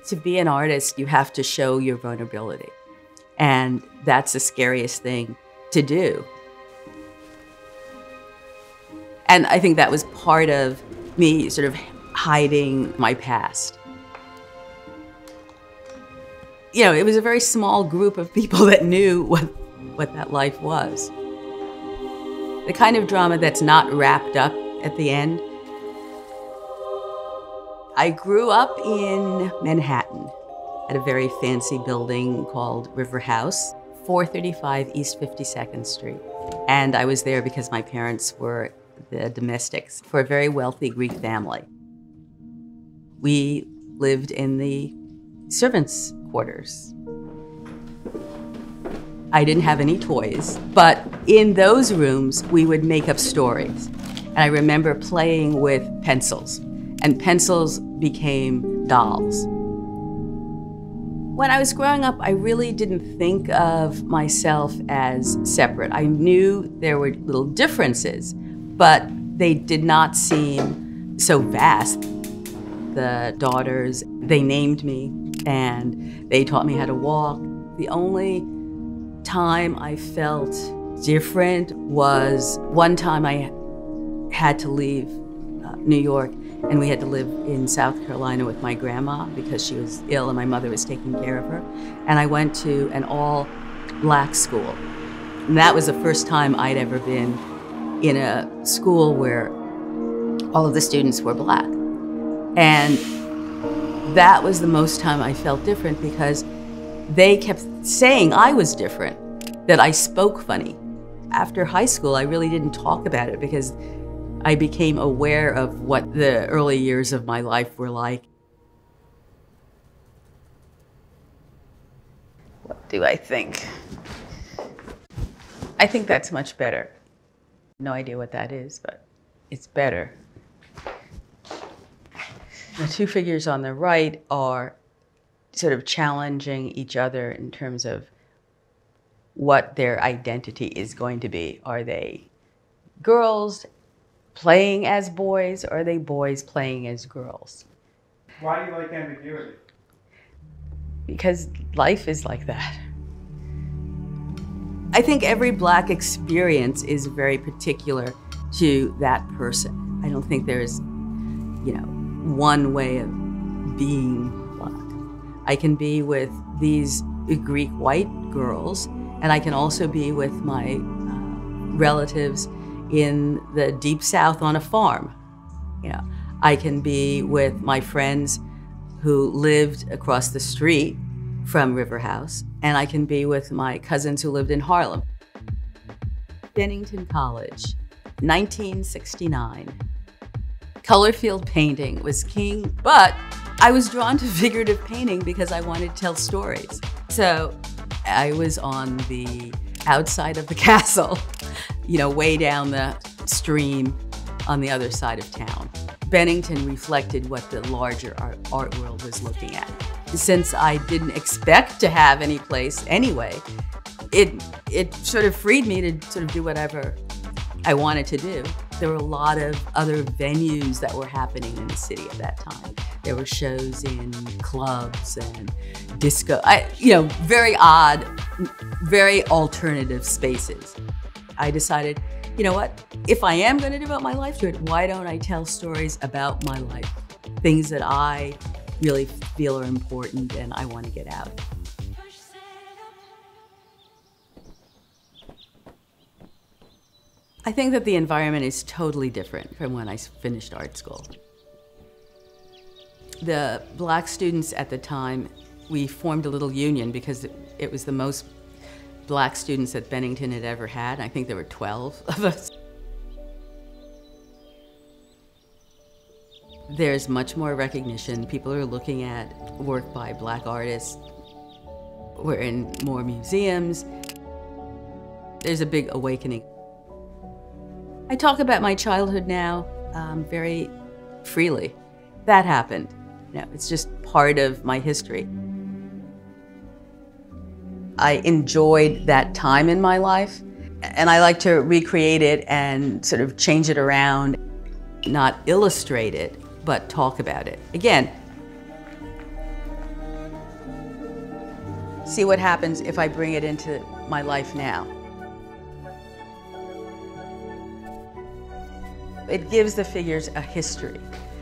To be an artist, you have to show your vulnerability. And that's the scariest thing to do. And I think that was part of me sort of hiding my past. You know, it was a very small group of people that knew what that life was. The kind of drama that's not wrapped up at the end. I grew up in Manhattan at a very fancy building called River House, 435 East 52nd Street. And I was there because my parents were the domestics for a very wealthy Greek family. We lived in the servants' quarters. I didn't have any toys, but in those rooms, we would make up stories. And I remember playing with pencils, and pencils became dolls. When I was growing up, I really didn't think of myself as separate. I knew there were little differences, but they did not seem so vast. The daughters, they named me, and they taught me how to walk. The only time I felt different was one time I had to leave New York, and we had to live in South Carolina with my grandma because she was ill and my mother was taking care of her. And I went to an all-black school. And that was the first time I'd ever been in a school where all of the students were black. And that was the most time I felt different because they kept saying I was different, that I spoke funny. After high school, I really didn't talk about it because I became aware of what the early years of my life were like. What do I think? I think that's much better. No idea what that is, but it's better. The two figures on the right are sort of challenging each other in terms of what their identity is going to be. Are they girls playing as boys, or are they boys playing as girls? Why do you like ambiguity? Because life is like that. I think every black experience is very particular to that person. I don't think there's, one way of being black. I can be with these Greek white girls, and I can also be with my relatives in the deep South on a farm. I can be with my friends who lived across the street from River House, and I can be with my cousins who lived in Harlem. Bennington College, 1969. Color field painting was king, but I was drawn to figurative painting because I wanted to tell stories. So I was on the outside of the castle, way down the stream on the other side of town. Bennington reflected what the larger art world was looking at. Since I didn't expect to have any place anyway, it sort of freed me to sort of do whatever I wanted to do. There were a lot of other venues that were happening in the city at that time. There were shows in clubs and disco, very odd, very alternative spaces. I decided, you know what? If I am going to devote my life to it, why don't I tell stories about my life? Things that I really feel are important and I want to get out. I think that the environment is totally different from when I finished art school. The black students at the time, we formed a little union because it was the most black students that Bennington had ever had. I think there were 12 of us. There's much more recognition. People are looking at work by black artists. We're in more museums. There's a big awakening. I talk about my childhood now very freely. That happened. It's just part of my history. I enjoyed that time in my life, and I like to recreate it and sort of change it around, not illustrate it, but talk about it. Again, See what happens if I bring it into my life now. It gives the figures a history.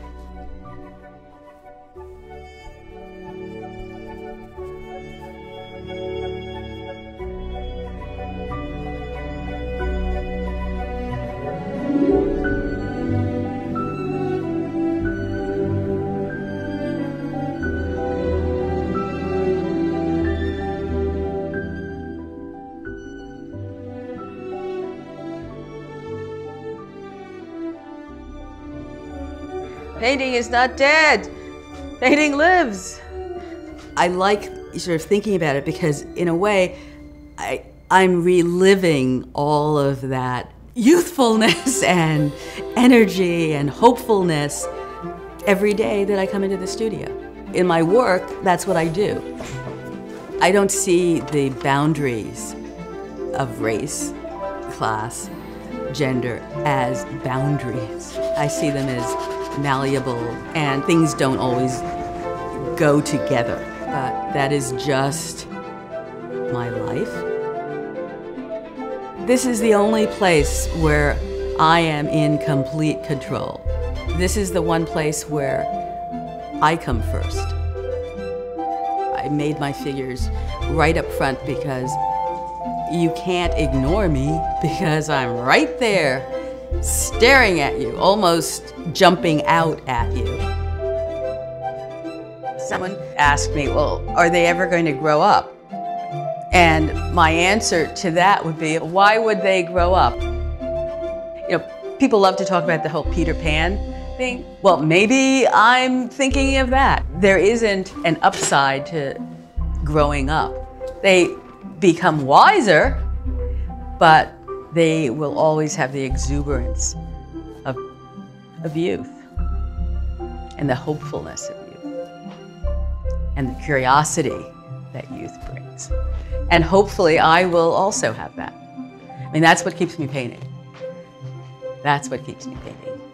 Painting is not dead. Painting lives. I like sort of thinking about it because in a way, I'm reliving all of that youthfulness and energy and hopefulness every day that I come into the studio. In my work, that's what I do. I don't see the boundaries of race, class, gender as boundaries. I see them as malleable, and things don't always go together. But that is just my life. This is the only place where I am in complete control. This is the one place where I come first. I made my figures right up front because you can't ignore me because I'm right there staring at you, almost jumping out at you. Someone asked me, well, are they ever going to grow up? And my answer to that would be, why would they grow up? You know, people love to talk about the whole Peter Pan thing. Well, maybe I'm thinking of that. There isn't an upside to growing up. They become wiser, but they will always have the exuberance of youth and the hopefulness of youth and the curiosity that youth brings. And hopefully I will also have that. I mean, that's what keeps me painting. That's what keeps me painting.